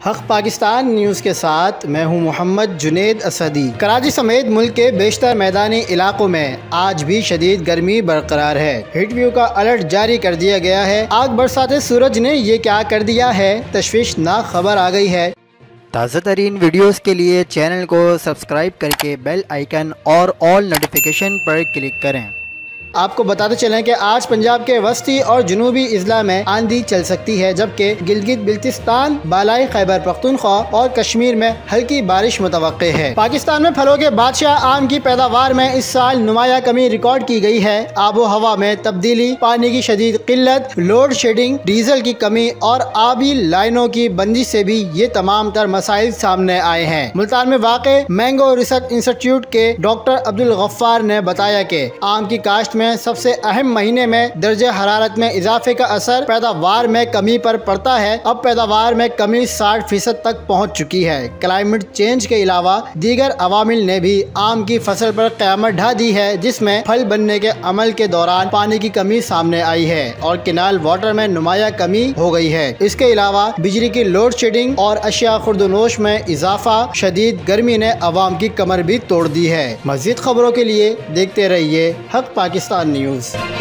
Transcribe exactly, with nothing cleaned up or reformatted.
हक पाकिस्तान न्यूज़ के साथ मैं हूं मोहम्मद जुनेद असदी। कराची समेत मुल्क के बेशतर मैदानी इलाकों में आज भी शदीद गर्मी बरकरार है। हीट व्यू का अलर्ट जारी कर दिया गया है। आग बरसाते सूरज ने ये क्या कर दिया है, तशवीशनाक खबर आ गई है। ताज़ा तरीन वीडियोस के लिए चैनल को सब्सक्राइब करके बेल आइकन और ऑल नोटिफिकेशन पर क्लिक करें। आपको बताते चलें कि आज पंजाब के वस्ती और जनूबी इजला में आंधी चल सकती है, जबकि गिलगित बिल्तिस्तान, बालाई खैबर पख्तूनख्वा और कश्मीर में हल्की बारिश मुतवक्के है। पाकिस्तान में फलों के बादशाह आम की पैदावार में इस साल नुमाया कमी रिकॉर्ड की गई है। आबो हवा में तब्दीली, पानी की शदीद किल्लत, लोड शेडिंग, डीजल की कमी और आबी लाइनों की बंदी से भी ये तमाम तर मसाइल सामने आए हैं। मुल्तान में वाक़े मैंगो रिसर्च इंस्टीट्यूट के डॉक्टर अब्दुल गफ्फार ने बताया कि आम की काश्त में सबसे अहम महीने में दर्जे हरारत में इजाफे का असर पैदावार में कमी पर पड़ता है। अब पैदावार में कमी साठ फीसद तक पहुंच चुकी है। क्लाइमेट चेंज के अलावा दीगर अवामिल ने भी आम की फसल पर क़यामत ढा दी है, जिसमें फल बनने के अमल के दौरान पानी की कमी सामने आई है और किनाल वाटर में नुमाया कमी हो गई है। इसके अलावा बिजली की लोड शेडिंग और अशिया खुर्दनोश में इजाफा, शदीद गर्मी ने अवाम की कमर भी तोड़ दी है। मज़ीद खबरों के लिए देखते रहिए हक पाकिस्तान न्यूज़।